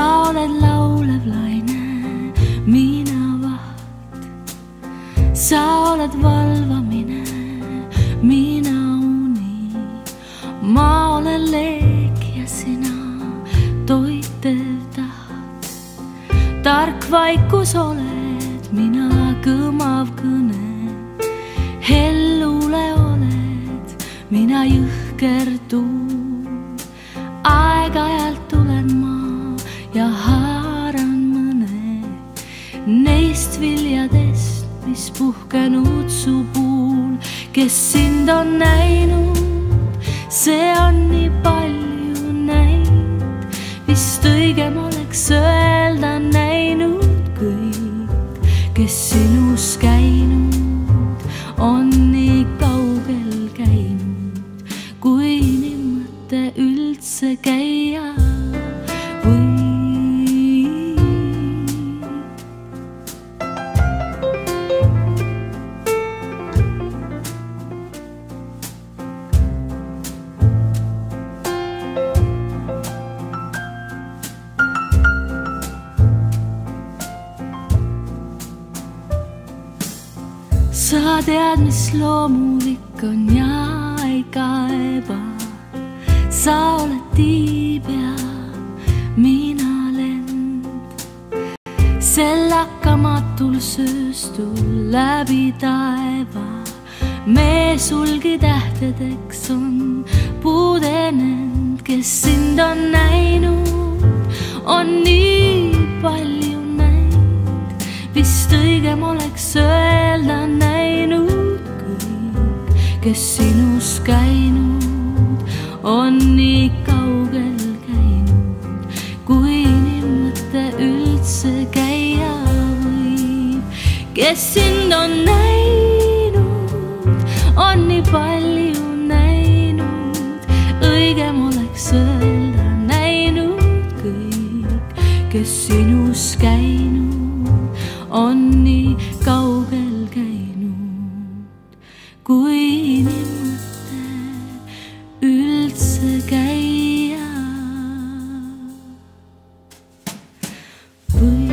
Sa oled laulev laine, mina vaht. Sa oled valvamine, mina uni. Ma olen leek ja sina toitev taht. Tark vaikus oled, mina kõmav kõne. Hellule oled, mina jõhker tuul. Aeg-ajalt tulen ma ja haaran mõne neist viljadest, mis puhkenud su puul. Kes sind on näinud, see on nii palju näinud. Vist õigem oleks öelda näinud kõik. Kes sinus käinud, on nii kaugel käinud, kui nii mõte üldse käia või. Sa tead, mis loomulik on ja ei kaeba. Sa oled tiibja, mina lend. Sel hakkamatul sööstul läbi taeva. Me sulgi tähtedeks on puudenend. Kes sind on näinud, on nii palju näinud. Vist õigem oleks öelda näinud kõik. Kes sinus käinud, on nii kaugel käinud, kui nii mõte üldse käia võib. Kes sind on näinud, on nii palju näinud. Õigem oleks öelda näinud kõik. Kes sinus käinud, on nii kaugel käinud, kui nii mõte üldse käia või.